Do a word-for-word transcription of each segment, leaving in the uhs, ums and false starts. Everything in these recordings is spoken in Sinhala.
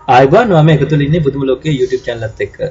ආයිබෝන් මම එකතුල ඉන්නේ පුදුම ලෝකයේ YouTube channel එකත් එක්ක.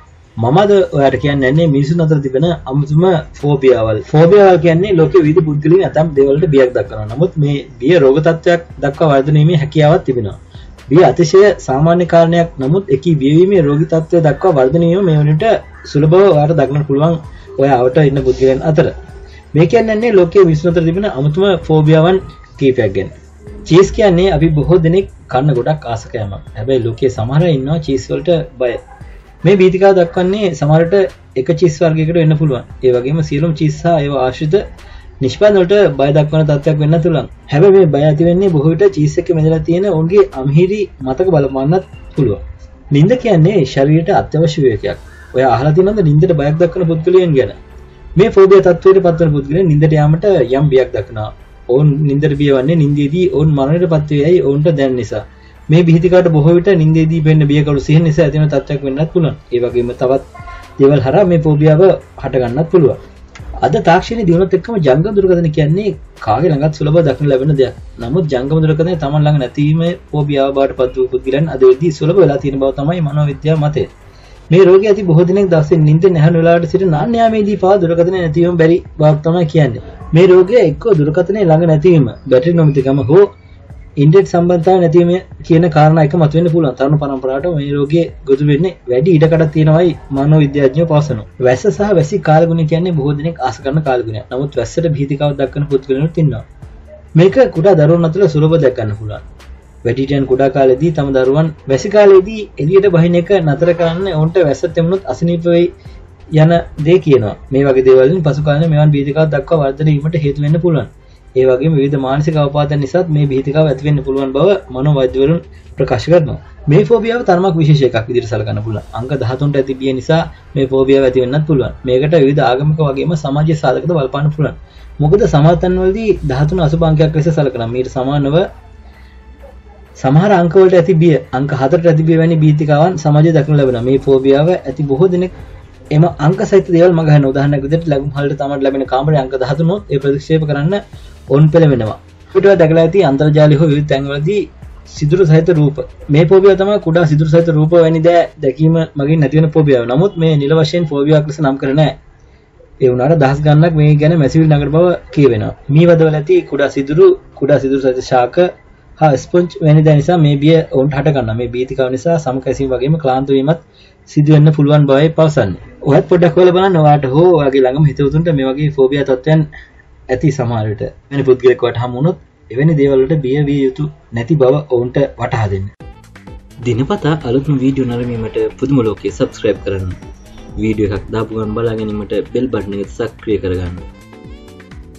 මමද ඔයාලට කියන්නේ නැහැ මිනිසුන් අතර තිබෙන අමුතුම ෆෝබියාවල්. ෆෝබියාවල් කියන්නේ ලෝකයේ විවිධ පුද්ගලයන් අතම් දේවල්වලට බියක් දක්වනවා. නමුත් මේ බිය රෝග තත්ත්වයක් දක්වා වර්ධනය වීමේ හැකියාවක් තිබෙනවා. බිය අතිශය සාමාන්‍ය කාරණයක්. නමුත් එකී බියවීමේ රෝගී තත්ත්වය දක්වා වර්ධනය වීම මේ වුණට සුලභව ඔයාලට දක්වන්න පුළුවන් ඔයාවට ඉන්න පුද්ගලයන් අතර. මේ කියන්නේ ලෝකයේ මිනිසුන් අතර තිබෙන අමුතුම ෆෝබියාවන් කීපයක් ගැන. චීස් කියන්නේ අපි බොහෝ දෙනෙක් කන්න ගොඩක් ආස කෑමක්. හැබැයි ලෝකයේ සමහර අය ඉන්නවා චීස් වලට බය. මේ බීතිකාව දක්වන්නේ සමහරට එක චීස් වර්ගයකට වෙන්න පුළුවන්. ඒ වගේම සියලුම චීස් සහ ඒවා ආශ්‍රිත නිෂ්පාදන වලට බය දක්වන තත්ත්වයක් වෙන්න පුළුවන්. හැබැයි මේ බය ඇති වෙන්නේ බොහෝ විට චීස් එකේ මෙදලා තියෙන ඔවුන්ගේ අම්හිරි මතක බලපන්නත් පුළුවන්. නිින්ද කියන්නේ ශරීරයට අත්‍යවශ්‍ය වේගයක්. ඔය අහලා තියෙනවද නිින්දට බයක් දක්වන පුද්ගලයන් ගැන? මේ ෆෝබියා තත්ත්වයට පත්වන පුද්ගලයන් නිින්දට යාමට යම් බියක් දක්වනවා. ඔවුන් නින්දට බියවන්නේ නින්දේදී ඔවුන් මරණයට පත් වේයයි ඔවුන්ට දැනෙන නිසා. මේ බිහිතිකාට බොහෝ විට නින්දේදී වෙන්න බියකරු සිහින නිසා ඇතිවන තත්ත්වයක් වෙන්නත් පුළුවන්. ඒ වගේම තවත් දේවල් හරහා මේ ෆෝබියාව හට ගන්නත් පුළුවන්. අද තාක්ෂණයේ දියුණුවත් එක්කම ජංගම දුරකථන කියන්නේ කාගේ ළඟත් සුලභව දක්න ලැබෙන දෙයක්. නමුත් ජංගම දුරකථනයේ Taman ළඟ නැතිවීමේ ෆෝබියාව බවට පත් වූ පුද්ගලයන් අද වෙද්දී සුලභ වෙලා තියෙන බව තමයි මනෝවිද්‍යාව මතය. මේ රෝගී ඇති බොහෝ දිනක් දවසේ නිින්ද නැහැන වෙලාවට සිට නාන්න යාමේදී පවා දුරකථනය නැතිවීම බැරි බවක් තමයි කියන්නේ. මේ රෝගය එක්ක දුරකථනයේ ළඟ නැතිවීම, බැටරි නොමැතිකම හෝ ඉන්ටර්නෙට් සම්බන්ධතාවය නැතිවීම කියන කාරණා එක මතුවෙන්න පුළුවන්. තරුණ පරම්පරාවට මේ රෝගයේ ගොදුරු වෙන්නේ වැඩි ඉඩකඩක් තියෙනවායි මනෝවිද්‍යාඥයෝ පවසනවා. වැස්ස සහ වැසි කාලගුණය කියන්නේ බොහෝ දෙනෙක් ආස කරන කාලගුණයක්. නමුත් වැස්සට බීතිකාවක් දක්වන පුද්ගලයන්ත් ඉන්නවා. මේක කුඩා දරුවන් අතර සුලභව දැක ගන්න පුළුවන්. වැඩිහිටියන් කුඩා කාලේදී තම දරුවන් වැසි කාලේදී එළියට බහින එක නතර කරන්න ඔවුන්ට වැස්ස තෙමුණොත් අසනීප වෙයි යන දේ කියනවා. මේ වගේ දේවල් වලින් පසු කාලේ මෙවන් බීතිකාවක් දක්වා වර්ධනය වීමට හේතු වෙන්න පුළුවන්. ඒ වගේම විවිධ මානසික අවපාතයන් නිසාත් මේ බීතිකාව ඇති වෙන්න පුළුවන් බව මනෝවෛද්‍යවරුන් ප්‍රකාශ කරනවා. මේ ෆෝබියාව තරමක් විශේෂ එකක් විදිහට සලකන්න පුළුවන්. අංක දහතුනට ඇති බිය නිසා මේ ෆෝබියාව ඇති වෙන්නත් පුළුවන්. මේකට විවිධ ආගමික වගේම සමාජීය සාධකද බලපාන්න පුළුවන්. මොකද සමහර තැන්වලදී දහතුන අසුභ අංකයක් ලෙස සලකනවා. මීට සමානව සමහර අංක වලට ඇති බිය අංක හතරට ඇති බිය වැනි බීතිකාවන් සමාජයේ දක්නට ලැබෙනවා. මේ ෆෝබියාව ඇති බොහෝ දෙනෙක් එම අංක සහිත දේවල් මගහන උදාහරණයක් විදිහට ලැබුම් හලට තමයි ලැබෙන කාමරේ අංක දහතුනොත් ඒ ප්‍රතික්ෂේප කරන්න ඕන් පෙළවෙනවා. පිටුව දැකලා ඇති අන්තර්ජාලය හෝ විවිධ තැන්වලදී සිදුරු සහිත රූප. මේ ෆෝබියාව තමයි කුඩා සිදුරු සහිත රූප වැනි දෑ දැකීම මගින් නැති වෙන ෆෝබියාව. නමුත් මේ නිල වශයෙන් ෆෝබියාවක් ලෙස නම් කරන්නේ නැහැ. ඒ වුණාට දහස් ගණනක් මේ ගැන මැසිවිලි නගර බව කියවෙනවා. මේ වදවල ඇති කුඩා සිදුරු කුඩා සිදුරු සහිත ශාක හා ස්පොන්ජ් වැනි දෑ නිසා මේ බිය ඔවුන්ට හට ගන්නවා. මේ බීතිකාව නිසා සමකැසීම වගේම ක්ලාන්ත වීමත් සිදු වෙන්න පුළුවන් බවයි පවසන්නේ. ඔයත් පොඩ්ඩක් හොයලා බලන්න ඔයාට හෝ ඔයාගේ ළඟම හිතවතුන්ට මේ වගේ ෆෝබියා තත්ත්වයන් ඇති සමහර විට. වෙන පුද්ගලෙක් වට හමු වුණොත් එවැනි දේවල් වලට බිය විය යුතු නැති බව ඔවුන්ට වටහා දෙන්න. දිනපතා අලුත්ම වීඩියෝ නරඹීමට පුදුම ලෝකයේ subscribe කරන්න. වීඩියෝ එකක් දාපු ගමන් බලා ගැනීමට bell button එක සක්‍රිය කරගන්න.